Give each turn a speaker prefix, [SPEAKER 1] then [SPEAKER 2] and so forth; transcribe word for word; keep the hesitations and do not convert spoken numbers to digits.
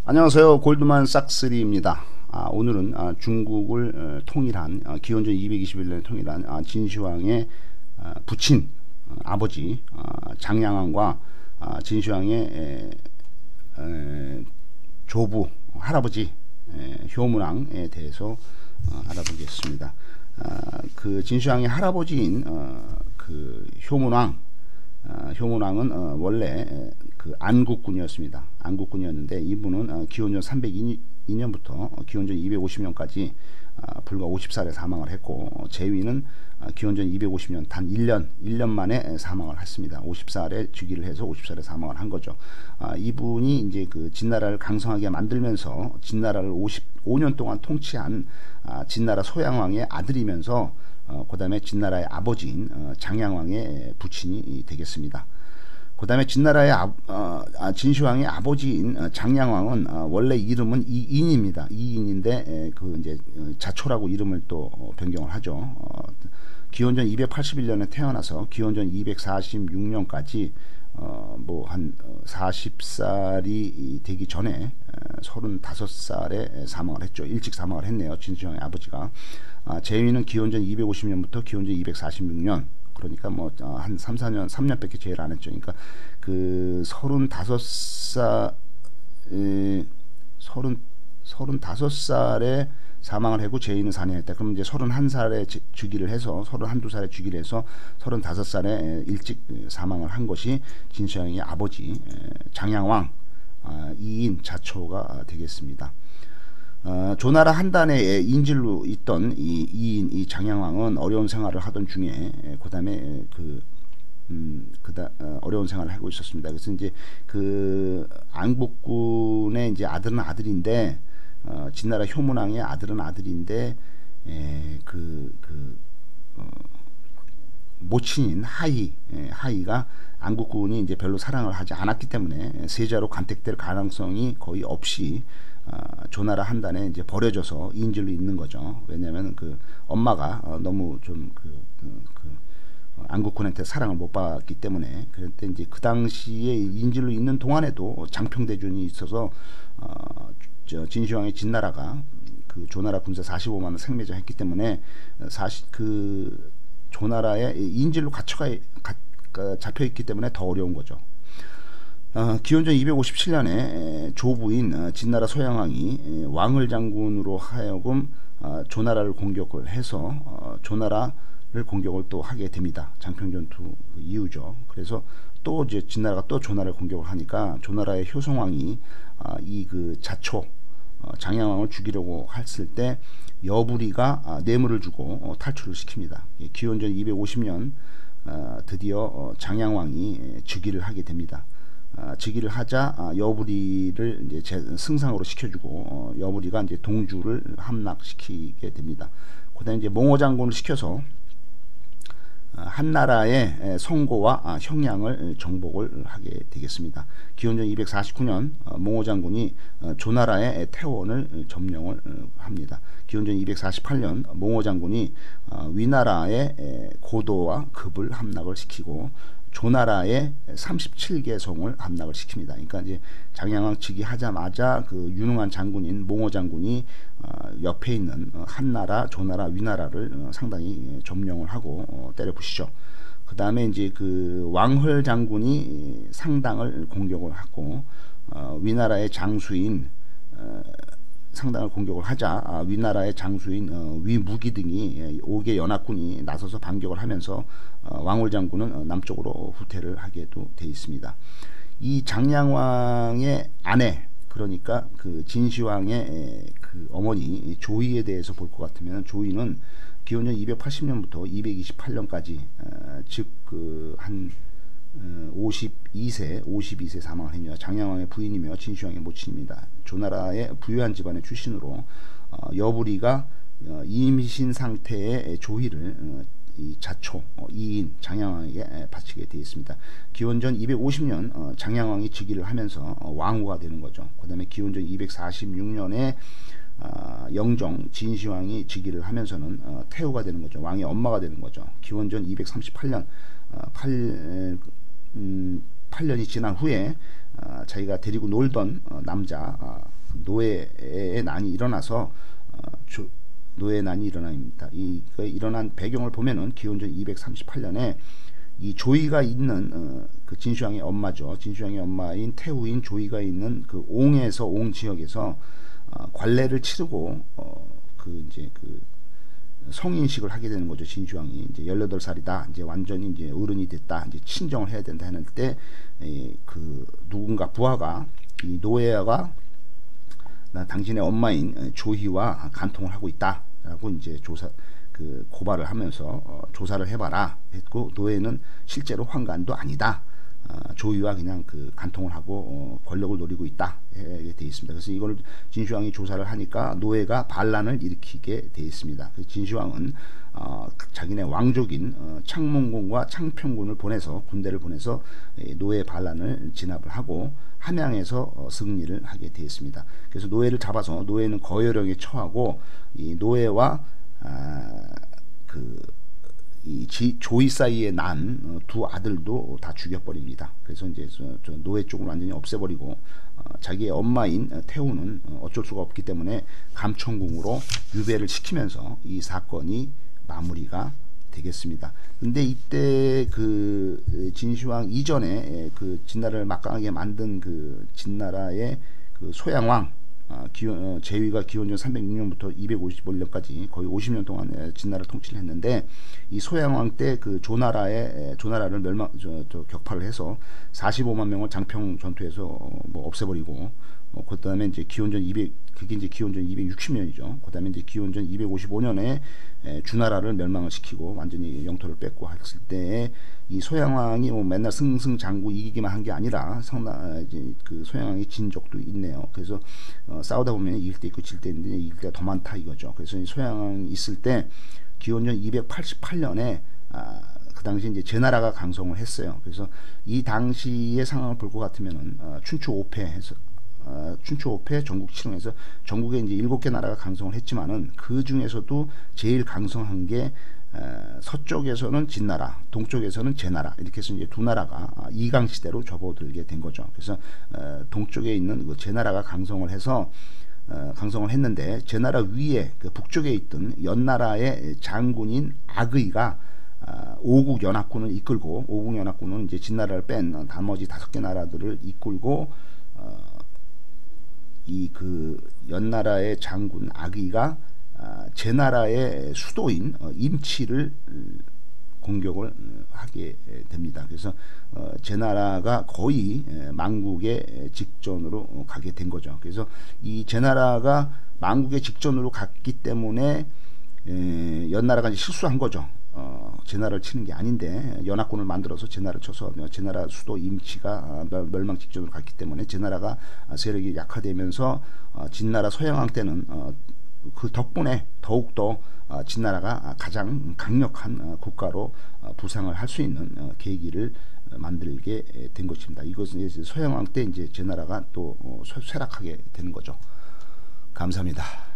[SPEAKER 1] 안녕하세요. 골드만삭스리입니다. 아, 오늘은 아, 중국을 어, 통일한 아, 기원전 이백이십일 년에 통일한 아, 진시황의 아, 부친 어, 아버지 아, 장량왕과 아, 진시황의 에, 에, 조부 할아버지 에, 효문왕에 대해서 어, 알아보겠습니다. 아, 그 진시황의 할아버지인 어, 그 효문왕 어, 효문왕은 어, 원래 그 안국군이었습니다. 안국군이었는데 이분은 어, 기원전 삼백이 년부터 어, 기원전 이백오십 년까지 어, 불과 오십 살에 사망을 했고 어, 제위는 어, 기원전 이백오십 년 단 일 년 일 년 만에 사망을 했습니다. 오십 살에 즉위를 해서 오십 살에 사망을 한 거죠. 어, 이분이 이제 그 진나라를 강성하게 만들면서 진나라를 오십오 년 동안 통치한 어, 진나라 소양왕의 아들이면서 어, 그 다음에 진나라의 아버지인 어, 장량왕의 부친이 되겠습니다. 그 다음에 진나라의 아, 어, 진시황의 아버지인 어, 장량왕은 어, 원래 이름은 이인입니다. 이인인데 에, 그 이제 자초라고 이름을 또 어, 변경을 하죠. 어, 기원전 이백팔십일 년에 태어나서 기원전 이백사십육 년까지 어, 뭐 한 사십 살이 되기 전에 서른다섯 살에 사망을 했죠. 일찍 사망을 했네요. 진시황의 아버지가. 아, 제위는 기원전 이백오십 년부터 기원전 이백사십육 년, 그러니까 뭐 한 삼, 사 년, 삼 년밖에 제의를 안 했죠. 그러니까 그 서른다섯 살, 서른 서른다섯 살에 사망을 하고 제의는 사 년 했다. 그럼 이제 서른한 살에 즉위를 해서 서른한 살에 즉위를 해서 서른다섯 살에 일찍 사망을 한 것이 진시황의 아버지 장량왕 이인 자초가 되겠습니다. 어, 조나라 한단의 인질로 있던 이 이인 이 장량왕은 어려운 생활을 하던 중에 그 다음에 그 음, 그다 어, 어려운 생활을 하고 있었습니다. 그래서 이제 그 안국군의 이제 아들은 아들인데 어, 진나라 효문왕의 아들은 아들인데 에, 그, 그 어, 모친인 하이 에, 하이가 안국군이 이제 별로 사랑을 하지 않았기 때문에 세자로 간택될 가능성이 거의 없이 어, 조나라 한단에 이제 버려져서 인질로 있는 거죠. 왜냐하면 그 엄마가 어, 너무 좀 그 그, 그, 어, 안국군한테 사랑을 못 받기 때문에. 그런데 이제 그 당시에 인질로 있는 동안에도 장평대전이 있어서 어, 저 진시황의 진나라가 그 조나라 군사 사십오만 원 생매장했기 때문에 사실 그 조나라에 인질로 갇혀가 가, 잡혀 있기 때문에 더 어려운 거죠. 어, 기원전 이백오십칠 년에 조부인 어, 진나라 소양왕이 왕을 장군으로 하여금 어, 조나라를 공격을 해서 어, 조나라를 공격을 또 하게 됩니다. 장평전투 이후죠. 그래서 또 이제 진나라가 또 조나라를 공격을 하니까 조나라의 효성왕이 어, 이 그 자초 어, 장량왕을 죽이려고 했을 때 여부리가 어, 뇌물을 주고 어, 탈출을 시킵니다. 예, 기원전 이백오십 년 어, 드디어 어, 장량왕이 즉위를 하게 됩니다. 어, 즉위를 하자 어, 여부리를 이제 제, 승상으로 시켜주고 어, 여부리가 이제 동주를 함락시키게 됩니다. 그다음에 이제 몽호 장군을 시켜서 어, 한나라의 성고와 어, 형량을 정복을 하게 되겠습니다. 기원전 이백사십구 년 어, 몽호 장군이 어, 조나라의 태원을 점령을 어, 합니다. 기원전 이백사십팔 년 몽호 장군이 어, 위나라의 에, 고도와 급을 함락을 시키고 조나라의 삼십칠 개 성을 함락을 시킵니다. 그러니까 이제 장량왕 즉위하자마자 그 유능한 장군인 몽호 장군이 어, 옆에 있는 어, 한나라, 조나라, 위나라를 어, 상당히 점령을 하고 어, 때려부시죠. 그 다음에 이제 그 왕헐 장군이 상당을 공격을 하고 어, 위나라의 장수인 어, 상당을 공격을 하자 아, 위나라의 장수인 어, 위무기 등이 오 개 연합군이 나서서 반격을 하면서 어, 왕홀 장군은 어, 남쪽으로 후퇴를 하게도 돼 있습니다. 이 장량왕의 아내, 그러니까 그 진시황의 에, 그 어머니 조이에 대해서 볼 것 같으면 조이는 기원전 이백팔십 년부터 이백이십팔 년까지 어, 즉 그 한 어, 오십이 세 오십이 세 사망을 했며 장량왕의 부인이며 진시황의 모친입니다. 조나라의 부유한 집안의 출신으로 어, 여부리가 어, 임신 상태의 조이를 어, 이 자초 어, 이인 장량왕에게 바치게 되어 있습니다. 기원전 이백오십 년 어, 장량왕이 즉위를 하면서 어, 왕후가 되는 거죠. 그 다음에 기원전 이백사십육 년에 어, 영정 진시황이 즉위를 하면서는 어, 태후가 되는 거죠. 왕의 엄마가 되는 거죠. 기원전 이백삼십팔 년 어, 팔, 음, 팔 년이 지난 후에 어, 자기가 데리고 놀던 어, 남자 어, 노예의 난이 일어나서 어, 조, 노예 난이 일어납니다. 이 그 일어난 배경을 보면은 기원전 이백삼십팔 년에 이 조이가 있는 어, 그 진시황의 엄마죠. 진시황의 엄마인 태후인 조이가 있는 그 옹에서 옹 지역에서 어, 관례를 치르고 어, 그 이제 그 성인식을 하게 되는 거죠. 진시황이 이제 열여덟 살이다. 이제 완전히 이제 어른이 됐다. 이제 친정을 해야 된다 하는 때 그 누군가 부하가 이 노예가 나 당신의 엄마인 조희와 간통을 하고 있다라고 이제 조사 그 고발을 하면서 어, 조사를 해봐라 했고, 노예는 실제로 환관도 아니다. 어, 조이와 그냥 그 간통을 하고 어, 권력을 노리고 있다 에, 돼 있습니다. 그래서 이걸 진시황이 조사를 하니까 노예가 반란을 일으키게 돼 있습니다. 그래서 진시황은 어, 자기네 왕족인 어, 창문군과 창평군을 보내서 군대를 보내서 에, 노예 반란을 진압을 하고 함양에서 어, 승리를 하게 돼 있습니다. 그래서 노예를 잡아서 노예는 거열령에 처하고 이 노예와 아, 그 이 조이 사이에 난 두 아들도 다 죽여버립니다. 그래서 이제 저, 저 노예 쪽을 완전히 없애버리고 어, 자기의 엄마인 태후는 어쩔 수가 없기 때문에 감천궁으로 유배를 시키면서 이 사건이 마무리가 되겠습니다. 근데 이때 그 진시황 이전에 그 진나라를 막강하게 만든 그 진나라의 그 소양왕 어, 기원, 어, 제위가 기원전 삼백육 년부터 이백오십오 년까지 거의 오십 년 동안 진나라를 통치를 했는데, 이 소양왕 때 그 조나라의 조나라를 멸망 저, 저 격파를 해서 사십오만 명을 장평 전투에서 어, 뭐 없애버리고, 어, 그다음에 이제 기원전 이백 그게 이제 기원전 이백육십 년이죠. 그다음에 이제 기원전 이백오십오 년에 에, 주나라를 멸망을 시키고 완전히 영토를 뺏고 했을 때 이 소양왕이 뭐 맨날 승승장구 이기기만 한 게 아니라 상당 이제 그 소양왕이 진 적도 있네요. 그래서 어, 싸우다 보면 이길 때 있고 질 때 있는데 이길 때가 더 많다 이거죠. 그래서 이 소양왕이 있을 때 기원전 이백팔십팔 년에 아, 그 당시 이제 제나라가 강성을 했어요. 그래서 이 당시의 상황을 볼 것 같으면은 어, 춘추 오 패해서 어, 춘추 오 패 전국 칠흥에서 전국에 이제 일곱 개 나라가 강성을 했지만은 그 중에서도 제일 강성한 게 어, 서쪽에서는 진나라, 동쪽에서는 제나라, 이렇게 해서 이제 두 나라가 이강 시대로 접어들게 된 거죠. 그래서 어, 동쪽에 있는 그 제나라가 강성을 해서 어, 강성을 했는데, 제나라 위에 그 북쪽에 있던 연나라의 장군인 악의가 어, 오국 연합군을 이끌고, 오국 연합군은 이제 진나라를 뺀 나머지 다섯 개 나라들을 이끌고 어, 이 그 연나라의 장군 악의가 아, 제나라의 수도인 어, 임치를 공격을 하게 됩니다. 그래서 어, 제나라가 거의 망국의 직전으로 가게 된 거죠. 그래서 이 제나라가 망국의 직전으로 갔기 때문에 에, 연나라가 이제 실수한 거죠. 어, 제나라를 치는 게 아닌데 연합군을 만들어서 제나라를 쳐서 제나라 수도 임치가 멸망 직전으로 갔기 때문에 제나라가 세력이 약화되면서 어, 진나라 소양왕 때는 어, 그 덕분에 더욱더 어, 진나라가 가장 강력한 어, 국가로 어, 부상을 할 수 있는 어, 계기를 어, 만들게 된 것입니다. 이것은 이제 소양왕 때 이제 제나라가 또 어, 쇠락하게 되는 거죠. 감사합니다.